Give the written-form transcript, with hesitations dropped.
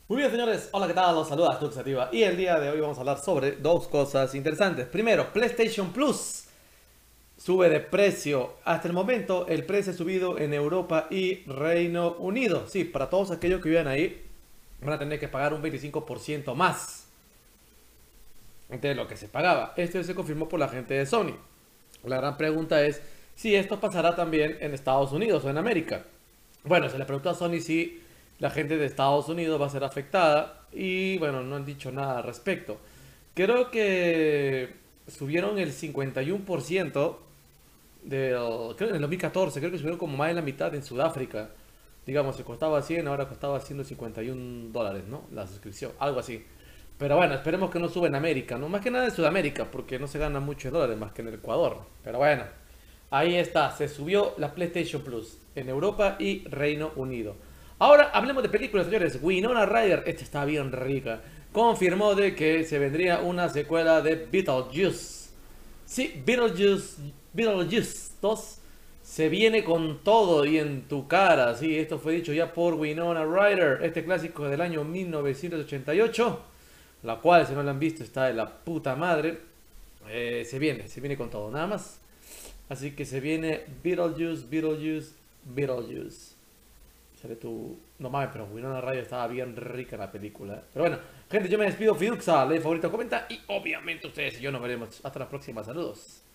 Muy bien, señores, hola, ¿qué tal? Los saluda Tuxativa y el día de hoy vamos a hablar sobre dos cosas interesantes. Primero, PlayStation Plus sube de precio. Hasta el momento el precio ha subido en Europa y Reino Unido. Sí, para todos aquellos que vivan ahí van a tener que pagar un 25% más de lo que se pagaba. Esto se confirmó por la gente de Sony. La gran pregunta es si esto pasará también en Estados Unidos o en América. Bueno, se le preguntó a Sony si la gente de Estados Unidos va a ser afectada y bueno, no han dicho nada al respecto. Creo que subieron el 51% creo en el 2014, creo que subieron como más de la mitad en Sudáfrica. Digamos, se costaba 100, ahora costaba $151, ¿no? La suscripción, algo así. Pero bueno, esperemos que no suba en América, ¿no? Más que nada en Sudamérica, porque no se gana mucho en dólares más que en el Ecuador. Pero bueno, ahí está, se subió la PlayStation Plus en Europa y Reino Unido. Ahora hablemos de películas, señores. Winona Ryder, esta está bien rica, confirmó de que se vendría una secuela de Beetlejuice. Sí, Beetlejuice 2 se viene con todo y en tu cara. Sí, esto fue dicho ya por Winona Ryder, este clásico del año 1988, la cual, si no la han visto, está de la puta madre. Se viene con todo, nada más. Así que se viene Beetlejuice. Sale tu... No mames, pero Winona Ryder estaba bien rica en la película. Pero bueno, gente, yo me despido. Fiduxa, like, favorito, comenta. Y obviamente ustedes y yo nos veremos. Hasta la próxima. Saludos.